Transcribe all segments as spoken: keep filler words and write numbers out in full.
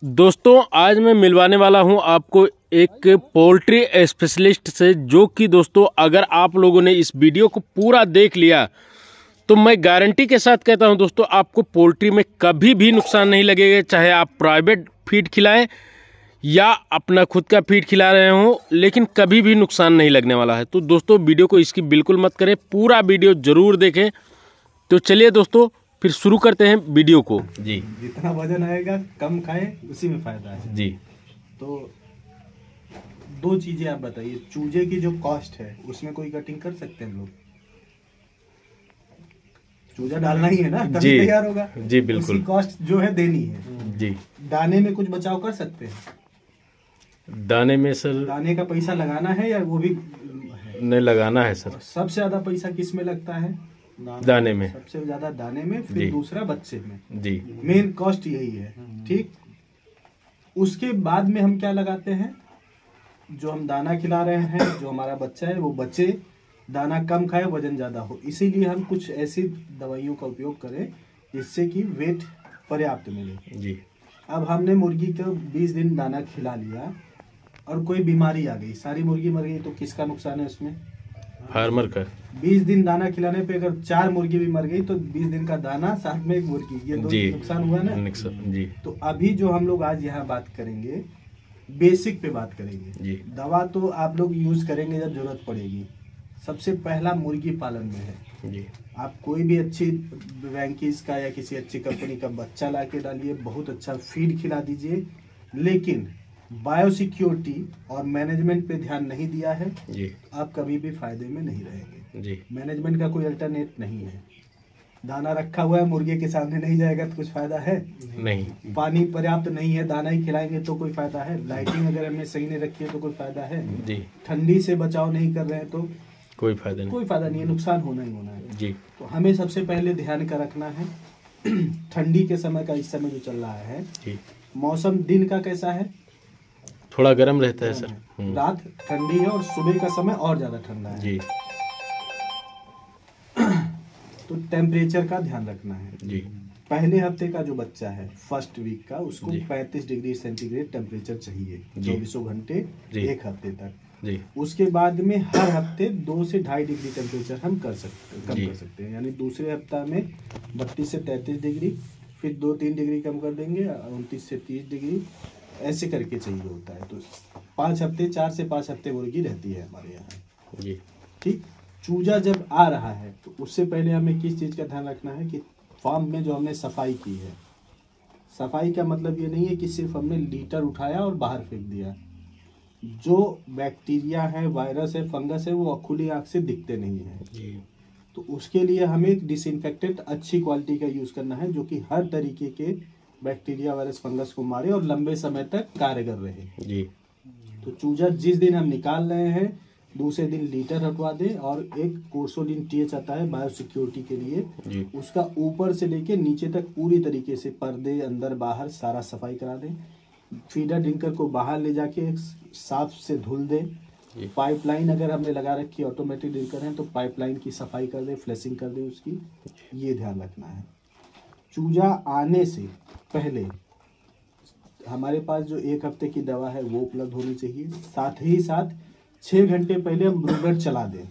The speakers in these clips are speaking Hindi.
दोस्तों आज मैं मिलवाने वाला हूं आपको एक पोल्ट्री स्पेशलिस्ट से, जो कि दोस्तों अगर आप लोगों ने इस वीडियो को पूरा देख लिया तो मैं गारंटी के साथ कहता हूं दोस्तों, आपको पोल्ट्री में कभी भी नुकसान नहीं लगेगा। चाहे आप प्राइवेट फीड खिलाएं या अपना खुद का फीड खिला रहे हो, लेकिन कभी भी नुकसान नहीं लगने वाला है। तो दोस्तों वीडियो को इसकी बिल्कुल मत करें, पूरा वीडियो जरूर देखें। तो चलिए दोस्तों फिर शुरू करते हैं वीडियो को। जी, जितना वजन आएगा कम खाए, उसी में फायदा है जी। तो दो चीजें आप बताइए, चूजे की जो कॉस्ट है उसमें कोई कटिंग कर सकते हैं लोग? चूजा डालना ही है ना, तभी तैयार होगा जी, बिल्कुल। उसकी कॉस्ट जो है देनी है जी। दाने में कुछ बचाव कर सकते हैं? दाने में सर, दाने का पैसा लगाना है या वो भी नहीं लगाना है सर। सबसे ज्यादा पैसा किस में लगता है? दाने में। सबसे ज्यादा दाने में, फिर दूसरा बच्चे में। जी, मेन कॉस्ट यही है। ठीक, उसके बाद में हम क्या लगाते हैं? जो हम दाना खिला रहे हैं, जो हमारा बच्चा है वो बच्चे दाना कम खाए, वजन ज्यादा हो, इसीलिए हम कुछ ऐसी दवाइयों का उपयोग करें जिससे कि वेट पर्याप्त मिले। जी। अब हमने मुर्गी को बीस दिन दाना खिला लिया और कोई बीमारी आ गई, सारी मुर्गी मर गई, तो किसका नुकसान है उसमें? फार्मर का। बीस दिन दाना खिलाने पे अगर चार मुर्गी भी मर गई तो बीस दिन का दाना साथ में एक मुर्गी, ये दो नुकसान हुआ ना। जी। तो अभी जो हम लोग आज यहाँ बात करेंगे, बेसिक पे बात करेंगे। जी। दवा तो आप लोग यूज करेंगे जब जरूरत पड़ेगी। सबसे पहला मुर्गी पालन में है। जी। आप कोई भी अच्छी वैंकीज का या किसी अच्छी कंपनी का बच्चा ला के डालिए, बहुत अच्छा फीड खिला दीजिए, लेकिन बायोसिक्योरिटी और मैनेजमेंट पे ध्यान नहीं दिया है जी, आप कभी भी फायदे में नहीं रहेंगे। जी। मैनेजमेंट का कोई अल्टरनेट नहीं है। दाना रखा हुआ है, मुर्गे के सामने नहीं जाएगा तो कुछ फायदा है नहीं। पानी पर्याप्त नहीं है, दाना ही खिलाएंगे तो कोई फायदा है? लाइटिंग अगर हमने सही नहीं रखी है तो कोई फायदा है जी। ठंडी से बचाव नहीं कर रहे हैं तो कोई फायदा नहीं, कोई फायदा नहीं है, नुकसान होना ही होना है जी। तो हमें सबसे पहले ध्यान का रखना है ठंडी के समय का, इस समय जो चल रहा है जी। मौसम दिन का कैसा है? थोड़ा गर्म रहता है सर। रात ठंडी है और सुबह का समय और ज्यादा ठंडा है जी। तो टेम्परेचर का ध्यान रखना है जी। पहले हफ्ते का जो बच्चा है, फर्स्ट वीक का, उसको पैंतीस डिग्री सेंटीग्रेड टेम्परेचर चाहिए चौबीसों घंटे एक हफ्ते तक जी। उसके बाद में हर हफ्ते दो से ढाई डिग्री टेम्परेचर हम कर सकते कम कर सकते हैं, यानी दूसरे हफ्ता में बत्तीस से तैंतीस डिग्री, फिर दो तीन डिग्री कम कर देंगे, उनतीस से तीस डिग्री, ऐसे करके चाहिए होता है। तो पाँच हफ्ते, चार से पाँच हफ्ते मुर्गी रहती है हमारे यहाँ जी। ठीक, चूजा जब आ रहा है तो उससे पहले हमें किस चीज़ का ध्यान रखना है कि फार्म में जो हमने सफाई की है, सफाई का मतलब ये नहीं है कि सिर्फ हमने लीटर उठाया और बाहर फेंक दिया। जो बैक्टीरिया है, वायरस है, फंगस है, वो खुली आँख से दिखते नहीं है जी। तो उसके लिए हमें डिसइंफेक्टेंट अच्छी क्वालिटी का यूज़ करना है, जो कि हर तरीके के बैक्टीरिया, वायरस, फंगस को मारे और लंबे समय तक कारगर रहे जी। तो चूजा जिस दिन हम निकाल रहे हैं, दूसरे दिन लीटर हटवा दें और एक कोर्सोलिन टीएच आता है बायोसिक्योरिटी के लिए जी। उसका ऊपर से लेके नीचे तक पूरी तरीके से पर्दे अंदर बाहर सारा सफाई करा दें। फीडर ड्रिंकर को बाहर ले जाके साफ से धुल दें। पाइपलाइन अगर हमने लगा रखी, ऑटोमेटिक ड्रिंकर है, तो पाइपलाइन की सफाई कर दें, फ्लैशिंग कर दें उसकी, ये ध्यान रखना है। चूजा आने से पहले हमारे पास जो एक हफ्ते की दवा है वो उपलब्ध होनी चाहिए। साथ ही साथ छः घंटे पहले हम ब्रूडर चला दें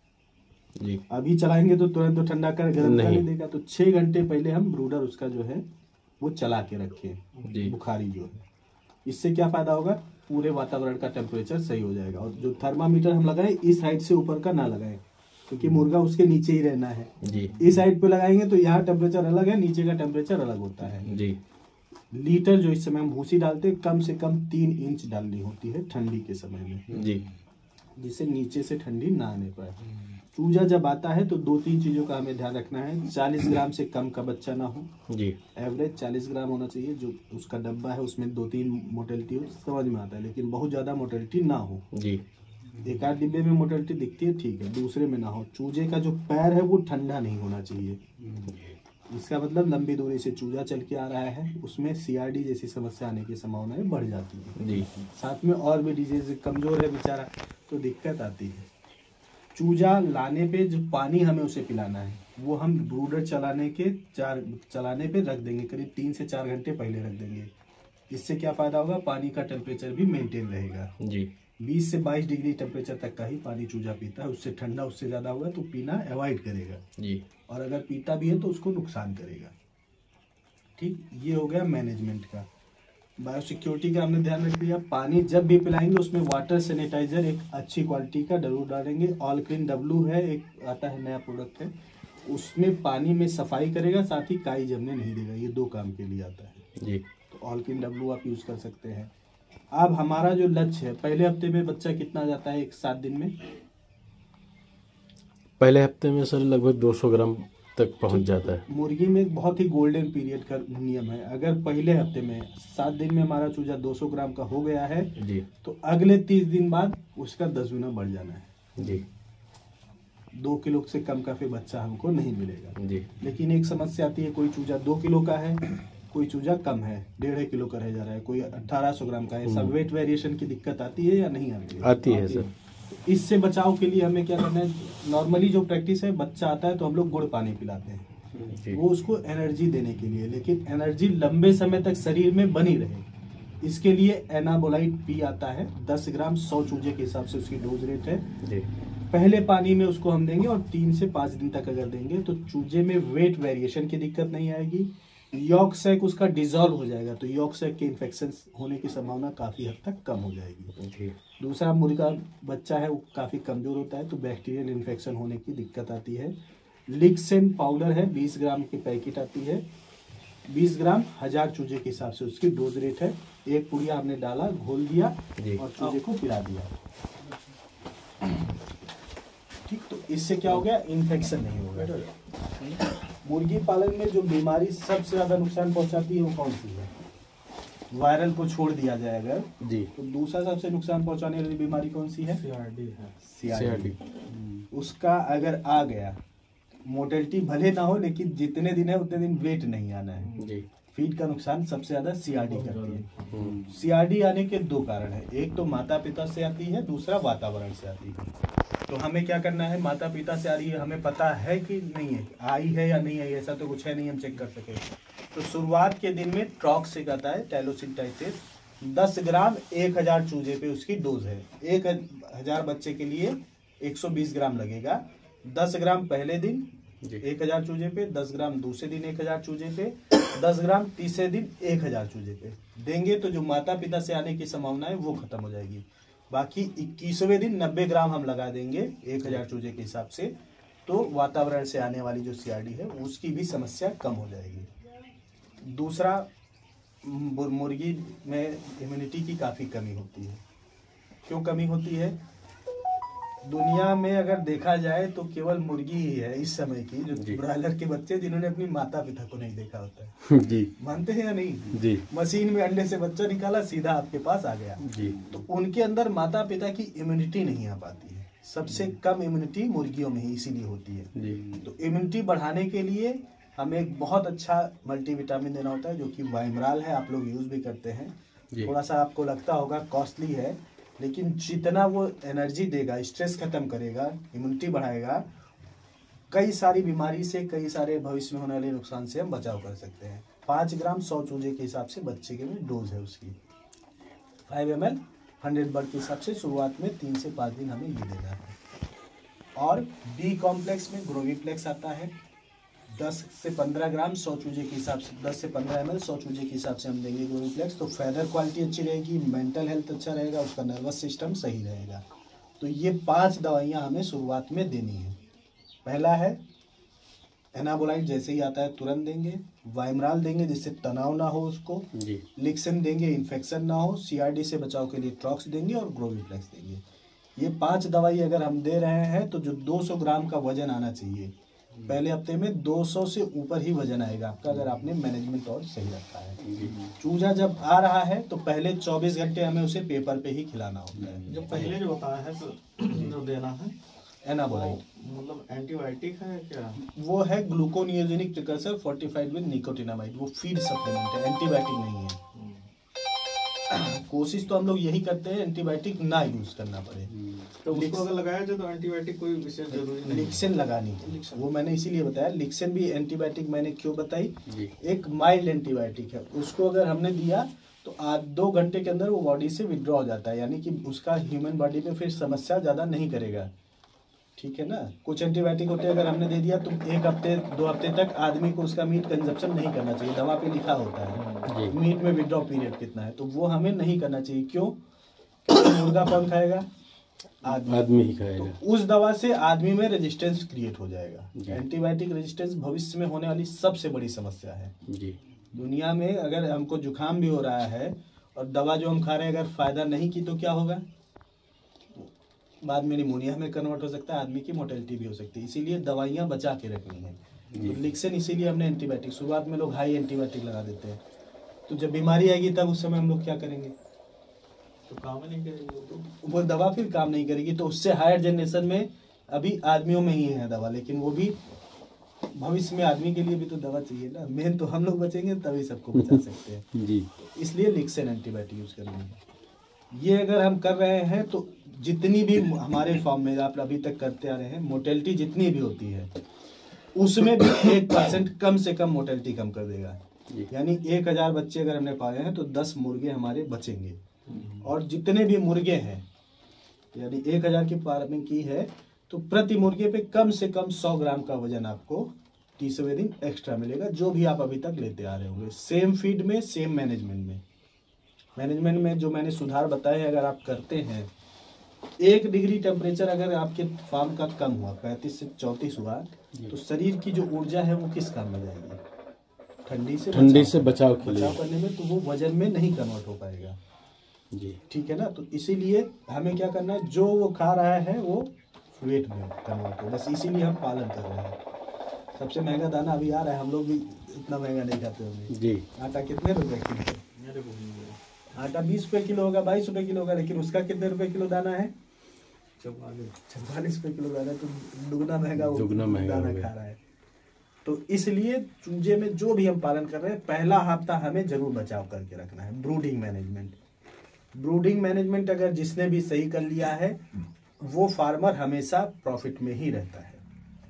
जी। अभी चलाएंगे तो तुरंत तो ठंडा कर गर्म कर नहीं देगा, तो छः घंटे पहले हम ब्रूडर उसका जो है वो चला के रखें जी। बुखारी जो है, इससे क्या फायदा होगा? पूरे वातावरण का टेम्परेचर सही हो जाएगा। और जो थर्मामीटर हम लगाएं, इस साइड से ऊपर का ना लगाएं, क्योंकि मुर्गा उसके नीचे ही रहना है जी। इस साइड पे लगाएंगे तो यहाँ टेम्परेचर अलग है, नीचे का टेम्परेचर अलग होता है जी। लीटर जो इस समय हम भूसी डालते हैं, कम से कम तीन इंच डालनी होती है ठंडी के समय में जी, जिससे नीचे से ठंडी ना आने पाए। चूजा जब आता है तो दो तीन चीजों का हमें ध्यान रखना है। चालीस ग्राम से कम का बच्चा ना हो जी। एवरेज चालीस ग्राम होना चाहिए। जो उसका डब्बा है उसमें दो तीन मोटेलिटी हो, समझ में आता है, लेकिन बहुत ज्यादा मोटेलिटी ना हो जी। एक आध डिब्बे में मोटेलिटी दिखती है, ठीक है, दूसरे में ना हो। चूजे का जो पैर है वो ठंडा नहीं होना चाहिए। इसका मतलब लंबी दूरी से चूजा चल के आ रहा है, उसमें सीआरडी जैसी समस्या आने की संभावनाएं बढ़ जाती है जी। साथ में और भी डिजीज, कमजोर है बेचारा तो दिक्कत आती है। चूजा लाने पे जो पानी हमें उसे पिलाना है वो हम ब्रूडर चलाने के चार चलाने पे रख देंगे, करीब तीन से चार घंटे पहले रख देंगे। इससे क्या फायदा होगा, पानी का टेम्परेचर भी मेंटेन रहेगा जी। बीस से बाईस डिग्री टेम्परेचर तक का ही पानी चूजा पीता है, उससे ठंडा उससे ज़्यादा होगा तो पीना अवॉइड करेगा जी। और अगर पीता भी है तो उसको नुकसान करेगा। ठीक, ये हो गया मैनेजमेंट का। बायोसिक्योरिटी का हमने ध्यान रख दिया। पानी जब भी पिलाएंगे उसमें वाटर सैनिटाइजर एक अच्छी क्वालिटी का जरूर डालेंगे। ऑल क्लीन डब्लू है, एक आता है नया प्रोडक्ट है, उसमें पानी में सफाई करेगा, साथ ही काई जमने नहीं देगा। ये दो काम के लिए आता है जी। तो ऑल क्लीन डब्लू आप यूज़ कर सकते हैं। अब हमारा जो लक्ष्य है, पहले हफ्ते में बच्चा कितना जाता है, एक सात दिन में? पहले हफ्ते में सर लगभग दो सौ ग्राम तक पहुंच जाता है। मुर्गी में एक बहुत ही गोल्डन पीरियड का नियम है। अगर पहले हफ्ते में सात दिन में हमारा चूजा दो सौ ग्राम का हो गया है जी, तो अगले तीस दिन बाद उसका दस गुना बढ़ जाना है जी। दो किलो से कम का फिर बच्चा हमको नहीं मिलेगा जी। लेकिन एक समस्या आती है, कोई चूजा दो किलो का है, कोई चूजा कम है, डेढ़ किलो का रह जा रहा है, कोई अठारह सौ ग्राम का है। सब वेट वेरिएशन की दिक्कत आती है या नहीं आती है? आती है सर। इससे बचाव के लिए हमें क्या करना है, नॉर्मली जो प्रैक्टिस है, बच्चा आता है तो हम लोग गुड़ पानी पिलाते हैं, वो उसको एनर्जी देने के लिए, लेकिन एनर्जी लंबे समय तक शरीर में बनी रहे इसके लिए एनाबोलाइट पी आता है, दस ग्राम सौ चूजे के हिसाब से उसकी डोज रेट है जी। पहले पानी में उसको हम देंगे और तीन से पाँच दिन तक अगर देंगे तो चूजे में वेट वेरिएशन की दिक्कत नहीं आएगी, यॉक सैक उसका डिजॉल्व हो जाएगा, तो यॉक सैक के इन्फेक्शन होने की संभावना काफ़ी हद तक कम हो जाएगी। दूसरा, मुर्गा बच्चा है वो काफ़ी कमज़ोर होता है तो बैक्टीरियल इन्फेक्शन होने की दिक्कत आती है। लिक्सेन पाउडर है, बीस ग्राम की पैकेट आती है, बीस ग्राम हजार चूजे के हिसाब से उसकी डोज रेट है। एक पुड़िया हमने डाला, घोल दिया और चूजे को पिला दिया। ठीक, तो इससे क्या हो गया, इन्फेक्शन नहीं होगा। मुर्गी पालन में जो बीमारी सबसे ज्यादा नुकसान पहुंचाती है वो कौन सी है? वायरल को छोड़ दिया जाए अगर जी, तो दूसरा सबसे नुकसान पहुंचाने वाली बीमारी कौन सी है? सीआरडी है। सीआरडी उसका अगर आ गया, मोर्टेलिटी भले ना हो लेकिन जितने दिन है उतने दिन वेट नहीं आना है जी। फीड का नुकसान सबसे ज्यादा सीआरडी करती है। सीआरडी आने के दो कारण है, एक तो माता पिता से आती है, दूसरा वातावरण से आती है। तो हमें क्या करना है, माता पिता से आ रही है, हमें पता है कि नहीं है, आई है या नहीं है, ऐसा तो कुछ है नहीं हम चेक कर सके। तो शुरुआत के दिन में ट्रॉक्सिक आता है, टाइलोसिन टाइटेट, दस ग्राम एक हजार चूजे पे उसकी डोज है। एक हजार बच्चे के लिए एक सौ बीस ग्राम लगेगा। दस ग्राम पहले दिन एक हजार चूजे पे, दस ग्राम दूसरे दिन एक हजार चूजे पे, दस ग्राम तीसरे दिन एक हजार चूजे पे देंगे तो जो माता पिता से आने की संभावना है वो खत्म हो जाएगी। बाकी इक्कीसवें दिन नब्बे ग्राम हम लगा देंगे एक हजार चूजे के हिसाब से, तो वातावरण से आने वाली जो सीआरडी है उसकी भी समस्या कम हो जाएगी। दूसरा, मुर्गी में इम्यूनिटी की काफ़ी कमी होती है। क्यों कमी होती है? दुनिया में अगर देखा जाए तो केवल मुर्गी ही है इस समय की जो ब्रॉयलर के बच्चे जिन्होंने अपनी माता पिता को नहीं देखा होता है जी। मानते हैं या नहीं जी? मशीन में अंडे से बच्चा निकाला, सीधा आपके पास आ गया जी। तो उनके अंदर माता पिता की इम्यूनिटी नहीं आ पाती है। सबसे कम इम्यूनिटी मुर्गियों में ही इसीलिए होती है जी। तो इम्यूनिटी बढ़ाने के लिए हमें एक बहुत अच्छा मल्टीविटामिन देना होता है जो कि वाइमराल है, आप लोग यूज भी करते हैं। थोड़ा सा आपको लगता होगा कॉस्टली है, लेकिन जितना वो एनर्जी देगा, स्ट्रेस खत्म करेगा, इम्यूनिटी बढ़ाएगा, कई सारी बीमारी से, कई सारे भविष्य में होने वाले नुकसान से हम बचाव कर सकते हैं। पाँच ग्राम सौ चूजे के हिसाब से बच्चे के में डोज है उसकी। Five M L hundred bird के हिसाब से शुरुआत में तीन से पाँच दिन हमें ये देना है। और बी कॉम्प्लेक्स में ग्रोविप्लेक्स आता है, दस से पंद्रह ग्राम सौ चूजे के हिसाब से, दस से पंद्रह एम एल सौ चूजे के हिसाब से हम देंगे ग्रोविप्लेक्स। तो फेदर क्वालिटी अच्छी रहेगी, मेंटल हेल्थ अच्छा रहेगा, उसका नर्वस सिस्टम सही रहेगा। तो ये पांच दवाइयां हमें शुरुआत में देनी है। पहला है एनाबोलाइट, जैसे ही आता है तुरंत देंगे। वाइमराल देंगे जिससे तनाव ना हो उसको जी। लिक्सेन देंगे, इन्फेक्शन ना हो। सीआरडी से बचाव के लिए ट्रॉक्स देंगे और ग्रोविप्लेक्स देंगे। ये पांच दवाई अगर हम दे रहे हैं तो जो दो सौ ग्राम का वजन आना चाहिए, पहले हफ्ते में दो सौ से ऊपर ही वजन आएगा आपका अगर आपने मैनेजमेंट और सही रखा है। चूजा जब आ रहा है तो पहले चौबीस घंटे हमें उसे पेपर पे ही खिलाना होता है। जो पहले जो बताया है जो देना है एनाबोलाइट, मतलब एंटीबायोटिक है क्या? वो है gluconeogenic precursor fortified with nicotinamide, वो फीड सप्लीमेंट है, एंटीबायोटिक नहीं है। कोशिश तो हम लोग यही करते हैं एंटीबायोटिक ना यूज करना पड़े। तो उसको अगर लगाया जाए तो एंटीबायोटिक कोई विशेष जरूरी नहीं। लिक्सेन लगानी है, वो मैंने इसीलिए बताया। लिक्सेन भी एंटीबायोटिक मैंने क्यों बताई, एक माइल्ड एंटीबायोटिक है, उसको अगर हमने दिया तो आज दो घंटे के अंदर वो बॉडी से विड्रॉ हो जाता है, यानी कि उसका ह्यूमन बॉडी में फिर समस्या ज़्यादा नहीं करेगा। ठीक है ना। कुछ एंटीबायोटिक होते हैं, अगर हमने दे दिया तो एक हफ्ते दो हफ्ते तक आदमी को उसका मीट कंजप्शन नहीं करना चाहिए, दवा पे लिखा होता है मीट में विड्रॉ पीरियड कितना है, तो वो हमें नहीं करना चाहिए। क्यों? मुर्गा कौन खाएगा? आदमी आदमी ही खाएगा। तो उस दवा से आदमी में रेजिस्टेंस क्रिएट हो जाएगा। एंटीबायोटिक रेजिस्टेंस भविष्य में होने वाली सबसे बड़ी समस्या है जी। दुनिया में अगर हमको जुकाम भी हो रहा है और दवा जो हम खा रहे हैं अगर फायदा नहीं की तो क्या होगा? बाद में निमोनिया में कन्वर्ट हो सकता है, आदमी की मोर्टेलिटी भी हो सकती है। इसीलिए दवाइयाँ बचा के रखनी है। तो लिक्सेन इसीलिए हमने एंटीबायोटिक, शुरुआत में लोग हाई एंटीबायोटिक लगा देते हैं, तो जब बीमारी आएगी तब उस समय हम लोग क्या करेंगे? तो काम नहीं करेगी वो दवा, फिर काम नहीं करेगी। तो उससे हायर जनरेशन में अभी आदमियों में ही है दवा, लेकिन वो भी भविष्य में आदमी के लिए भी तो दवा चाहिए ना। मेन तो हम लोग बचेंगे तभी सबको बचा सकते हैं जी। इसलिए लिक्सेन एंटीबायोटिक यूज करेंगे। ये अगर हम कर रहे हैं तो जितनी भी हमारे फॉर्म में आप अभी तक करते आ रहे हैं, मोर्टेलिटी जितनी भी होती है उसमें भी एक परसेंट कम से कम मोर्टेलिटी कम कर देगा। यानी एक हजार बच्चे अगर हमने पाले हैं तो दस मुर्गे हमारे बचेंगे। और जितने भी मुर्गे हैं, यानी एक हजार की फार्मिंग की है तो प्रति मुर्गे पे कम से कम सौ ग्राम का वजन आपको तीसवें दिन एक्स्ट्रा मिलेगा, जो भी आप अभी तक लेते आ रहे होंगे। सेम फीड में, सेम मैनेजमेंट में। मैनेजमेंट में जो मैंने सुधार बताए अगर आप करते हैं, एक डिग्री टेम्परेचर अगर आपके फार्म का कम हुआ, पैंतीस से चौंतीस हुआ, तो शरीर की जो ऊर्जा है वो किस काम में जाएगी? ठंडी से ठंडी से बचाव के लिए, बचाव करने में। तो वो वजन में नहीं कन्वर्ट हो पाएगा जी। ठीक है ना। तो इसीलिए हमें क्या करना है, जो वो खा रहा है वो वेट में कन्वर्ट हो, बस इसीलिए हम पालन कर रहे हैं। सबसे महंगा दाना अभी आ रहा है, हम लोग भी इतना महंगा नहीं खाते होंगे जी। आटा कितने रुपए किलो? आटा बीस रुपए किलो होगा, बाईस रुपए किलो होगा, लेकिन उसका कितने रुपए किलो दाना है? चौवालीस रुपए किलो दाना। तो दुगना महंगा दुगना महंगा दाना खा रहा है। तो इसलिए चूजे में जो भी हम पालन कर रहे हैं, पहला हफ्ता हमें जरूर बचाव करके रखना है। ब्रूडिंग मैनेजमेंट, ब्रूडिंग मैनेजमेंट अगर जिसने भी सही कर लिया है वो फार्मर हमेशा प्रॉफिट में ही रहता है,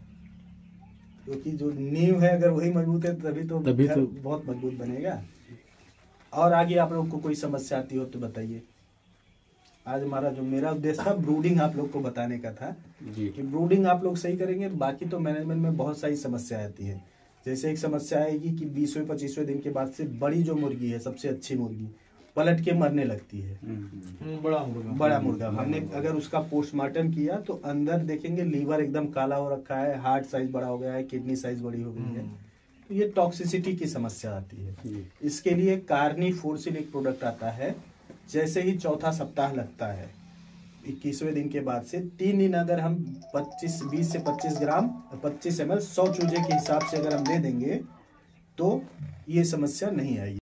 क्योंकि जो नींव है अगर वही मजबूत है तभी तो तभी तो बहुत मजबूत बनेगा। और आगे आप लोग को कोई समस्या आती हो तो बताइए। आज हमारा जो मेरा उद्देश्य था ब्रूडिंग आप लोग को बताने का था जी। कि ब्रूडिंग आप लोग सही करेंगे, बाकी तो मैनेजमेंट में बहुत सारी समस्या आती है। जैसे एक समस्या आएगी कि बीसवें पच्चीसवें दिन के बाद से बड़ी जो मुर्गी है, सबसे अच्छी मुर्गी, पलट के मरने लगती है। बड़ा मुर्गा बड़ा मुर्गा हमने अगर उसका पोस्टमार्टम किया तो अंदर देखेंगे लीवर एकदम काला हो रखा है, हार्ट साइज बड़ा हो गया है, किडनी साइज बड़ी हो गई है। तो ये टॉक्सिसिटी की समस्या आती है। इसके लिए कार्निफोर्सिल एक प्रोडक्ट आता है। जैसे ही चौथा सप्ताह लगता है, इक्कीसवें दिन के बाद से तीन दिन अगर हम पच्चीस बीस से पच्चीस ग्राम पच्चीस एम एल सौ चूजे के हिसाब से अगर हम दे देंगे तो ये समस्या नहीं आएगी।